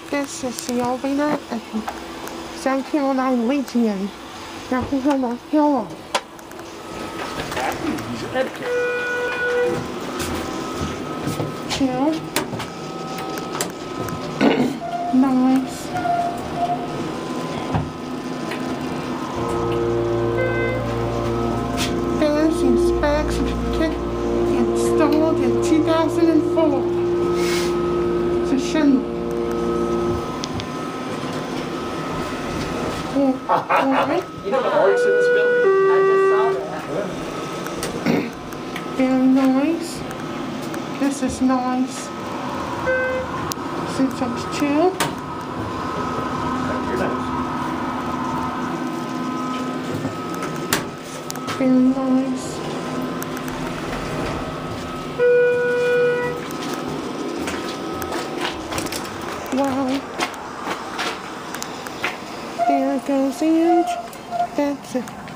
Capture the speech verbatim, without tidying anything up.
This is the opener and South Carolina Legion. Now we have a hero. Chill. Nice. Fancy specs installed in two thousand four. It's a Schindler. Alright. You know the arts in this building? I just saw that. Very nice. This is nice. Six inch chill. You're nice. Very nice. Wow. There goes the edge. That's it.